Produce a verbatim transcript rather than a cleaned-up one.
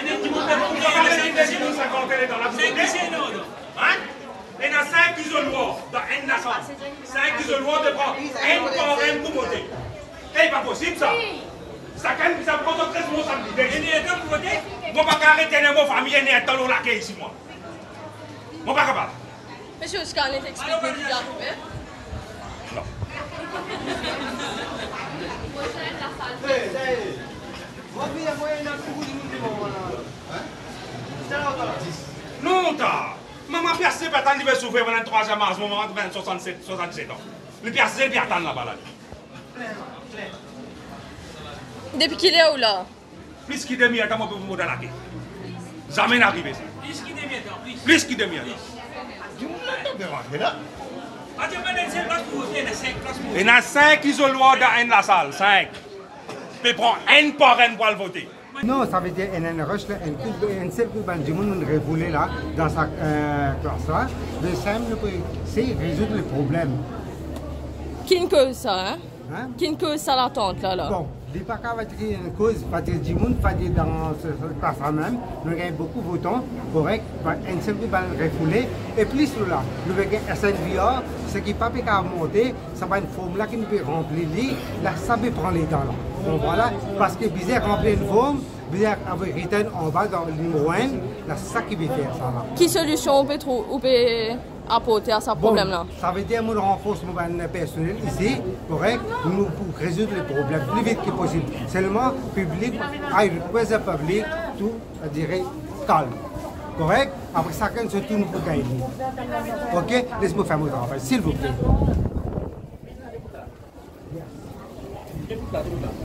Il y a cinq isoloirs dans un nassau. cinq isoloirs de prendre un par un pour voter. C'est pas possible ça. Ça prend notre responsabilité. Je ne vais pas arrêter mon famille et un talon laqué ici, moi. Je ne vais pas capable. Monsieur Scarlett explique ce qui est arrivé. Non. Non, t'as. Maman Pierre, pas tant de souffrir pendant trois ans, à ce moment, soixante-sept ans. Le Pierre, c'est le Pierre, là-bas, là. Depuis qu'il est où là? Plus qu'il demi, attends, on peut vous modeler. Jamais n'arrive ça. Plus qu'il demi, Plus qu'il demi. Il y a cinq isoloirs dans la salle, cinq. Tu prends un par un pour le voter. Non, ça veut dire qu'il y a une rush, une seule coupe de monde refoulé là, dans sa classe là. Le simple, c'est résoudre le problème. Qui ne cause ça, hein? Hein? Qui ne cause ça l'attente là, là? Bon, les pas va être une cause, parce que du monde va dire dans cette classe là même, nous avons beaucoup de votants, correct, une seule coupe de refoulé, et plus là, nous avons un S N V A, ce qui n'est pas qu'à monter, ça va une forme là qui nous peut remplir, là, ça peut prendre les dents là. Donc voilà, parce que bizarre remplir une forme, bizarre avoir return en bas dans le numéro un, c'est ça qui veut faire ça là. Quelle solution on peut, trouver, on peut apporter à ce problème là? Bon, ça veut dire que nous renforçons le personnel ici, correct, nous pour résoudre les problèmes le plus vite que possible. Seulement, public, I request the public, tout, je dirais, calme. Correct? Après ça, quand se tourne pour gagner. Ok? Laisse-moi faire mon travail, s'il vous plaît.